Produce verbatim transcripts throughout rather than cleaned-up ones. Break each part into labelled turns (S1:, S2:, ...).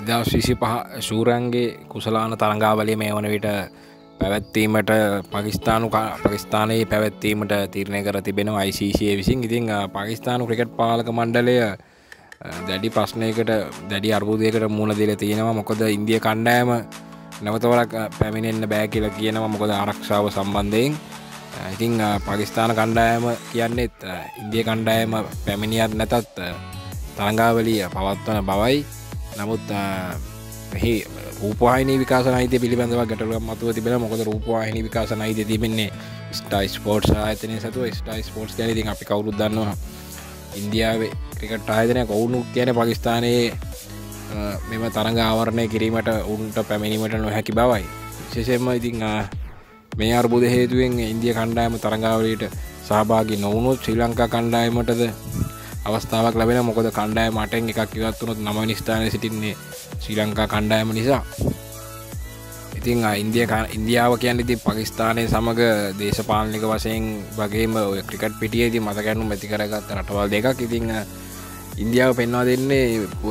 S1: දෙදහස් විසිපහ ශූරයන්ගේ කුසලාන තරඟාවලිය මේ වන විට පැවැත්වීමට පාකිස්තානු පාකිස්තානයේ පැවැත්වීමට තීරණය කර තිබෙනවා I C C විසින්. ඉතින් පාකිස්තානු ක්‍රිකට් පාලක මණ්ඩලය දැඩි ප්‍රශ්නයකට දැඩි අර්බුදයකට මුහුණ දීලා තියෙනවා. මොකද ඉන්දියා කණ්ඩායම නැවතවරක් පැමිණෙන්න බෑ කියලා කියනවා. මොකද ආරක්ෂාව සම්බන්ධයෙන්. ඉතින් පාකිස්තාන කණ්ඩායම කියන්නේත් ඉන්දියා කණ්ඩායම පැමිණියත් නැතත් තරඟාවලිය පවත්වන බවයි. නමුත් මෙහි රූපවාහිනී විකාශන අයිතිය පිළිබඳව ගැටලුවක් මතුව තිබෙනවා. මොකද රූපවාහිනී විකාශන අයිතිය තිබෙන්නේ ස්ටාර් ස්පෝර්ට්ස් ආයතනයේ සතුව. ස්ටාර් ස්පෝර්ට්ස් කියන්නේ ඉතින් අපි කවුරුත් දන්නවා ඉන්දියාවේ ක්‍රිකට් ආයතනයක්. ඔවුන් කියන්නේ පාකිස්තානයේ මෙම තරඟ ආවරණය කිරීමට උන්ට පැමිණීමට නොහැකි බවයි. විශේෂයෙන්ම ඉතින් මේ අර්බුද හේතුවෙන් ඉන්දියා කණ්ඩායම තරඟාවලියට සහභාගී නොවුනොත් ශ්‍රී ලංකා කණ්ඩායමටද අවස්ථාවක් ලැබෙනවා. මොකද කණ්ඩායම අටෙන් එකක් ඉවත් වුණොත් නව වෙනි ස්ථානයේ සිටින්නේ ශ්‍රී ලංකා කණ්ඩායම නිසා. ඉතින් ඉන්දියා ඉන්දියාව කියන්නේ ඉතින් පාකිස්තානයේ සමග දේශපාලනික වශයෙන් වගේම ඔය ක්‍රිකට් පිටියේදී මත ගැටුම් ඇති කරගත් රටවල් දෙකක්. ඉතින් ඉන්දියාව පෙන්වා දෙන්නේ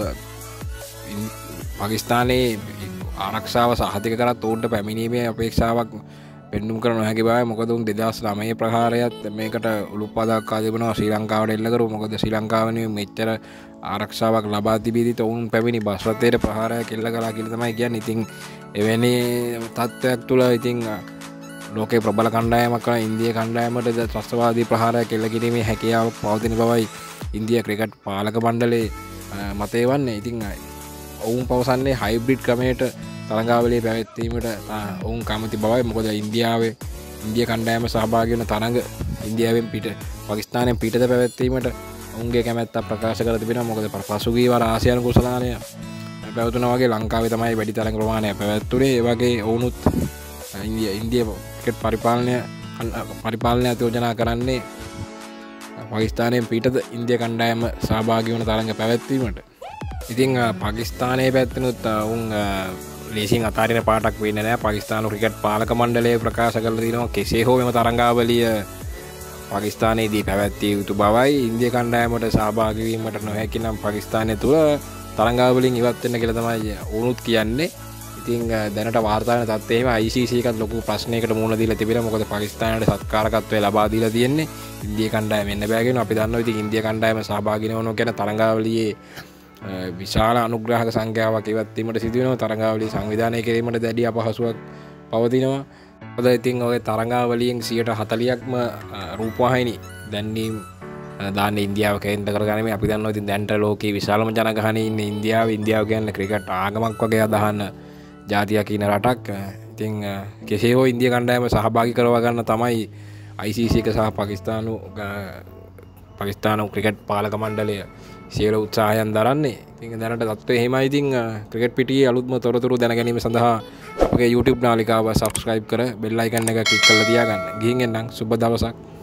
S1: පාකිස්තානයේ ආරක්ෂාව සහතික කරත් ඔවුන්ට පැමිණීමේ අපේක්ෂාවක් පෙන්නුම් කර නොහැකි බවයි. මොකද උන් දෙදහස් නවය ප්‍රහාරයත් මේකට උළුප්පදක්වා තිබෙනවා ශ්‍රී ලංකාවට එල්ල කරු. මොකද ශ්‍රී ලංකාව වෙනුවෙන් මෙච්චර ආරක්ෂාවක් ලබා තිබීදී ඔවුන් පැමිණි බස් රථයට ප්‍රහාරයක් එල්ල කළා කියලා තමයි කියන්නේ. ඉතින් එවැනි තත්ත්වයක් තුළ ඉතින් ලෝකේ ප්‍රබල කණ්ඩායමක් කරන ඉන්දියා කණ්ඩායමට ත්‍රස්තවාදී ප්‍රහාරයක් එල්ල කිරීමේ හැකියාවක් පවතින බවයි ඉන්දියා ක්‍රිකට් පාලක මණ්ඩලයේ මතය වන්නේ. ඉතින් ඔවුන් පවසන්නේ හයිබ්‍රිඩ් ක්‍රමයට තරඟාවලිය පැවැත්වීමට ඔවුන් කැමති බවයි. මොකද ඉන්දියාවේ ඉන්දියා කණ්ඩායම සහභාගී වෙන තරඟ ඉන්දියාවෙන් පිට පාකිස්තානයෙන් පිටත පැවැත්වීමට ඔවුන්ගේ කැමැත්ත ප්‍රකාශ කර තිබෙනවා. මොකද පසුගිය වර ආසියානු කුසලානය පැවතුනා වගේ ලංකාවේ තමයි වැඩි තරඟ ප්‍රමාණයක් පැවැත්වුනේ. ඒ වගේ ඔවුනුත් ඉන්දියා ඉන්දියා ක්‍රිකට් පරිපාලනය පරිපාලනය යෝජනා කරන්නේ පාකිස්තානයෙන් පිටත ඉන්දියා කණ්ඩායම සහභාගී වන තරඟ පැවැත්වීමට. ඉතින් පාකිස්තානයේ පැත්තෙනුත් උන් ලේසින් අතාරින පාටක් වෙන්නේ නැහැ. පාකිස්තානු ක්‍රිකට් පාලක මණ්ඩලය ප්‍රකාශ කරලා තිනවා කෙසේ හෝ මෙම තරඟාවලිය පාකිස්තානයේදී පැවැත්විය යුතු බවයි. ඉන්දියා කණ්ඩායමට සහභාගී වීමට නොහැකි නම් පාකිස්තානය තුළ තරඟාවලින් ඉවත් වෙන්න කියලා තමයි උනුත් කියන්නේ. ඉතින් දැනට වාර්තා වෙන තත්ත්වය එහෙම I C C එකත් ලොකු ප්‍රශ්නයකට මුහුණ දීලා තිබෙනවා. මොකද පාකිස්තානයට සත්කාරකත්වය ලබා දීලා තියෙන්නේ ඉන්දියා කණ්ඩායම එන්න බෑ කියනවා. අපි දන්නවා ඉතින් ඉන්දියා කණ්ඩායම සහභාගී වෙනවා කියන තරඟාවලියේ විශාල අනුග්‍රහක සංඛ්‍යාවක් ඉවත් වීමට සිදු වෙනවා. තරඟාවලිය සංවිධානය කිරීමට දැඩි අපහසුයක් පවතිනවා. මොකද ඉතින් ඔය තරඟාවලියෙන් සියයට හතළිහක්ම රූපවාහිනී දැන්වීම් දාන්නේ ඉන්දියාව කේන්ද්‍ර කරගෙන. අපි දන්නවා ඉතින් දැන්ට ලෝකයේ විශාලම ජනගහනය ඉන්නේ ඉන්දියාව. ඉන්දියාව කියන්නේ ක්‍රිකට් ආගමක් වගේ අදහන ජාතියක් ඉන්න රටක්. ඉතින් කෙසේ හෝ ඉන්දියා කණ්ඩායම සහභාගී කරවා ගන්න තමයි I C C එක සහ පාකිස්තානු පාකිස්තානු ක්‍රිකට් පාලක මණ්ඩලය සියලු උත්සාහයන් දරන්නේ. ඉතින් දැනට තත්ත්වය එහෙමයි. ඉතින් ක්‍රිකට් පිටියේ අලුත්ම තොරතුරු දැන ගැනීම සඳහා අපගේ YouTube නාලිකාව subscribe කර bell icon එක click කරලා තියාගන්න. ගිහින් එන්නම්. සුබ දවසක්.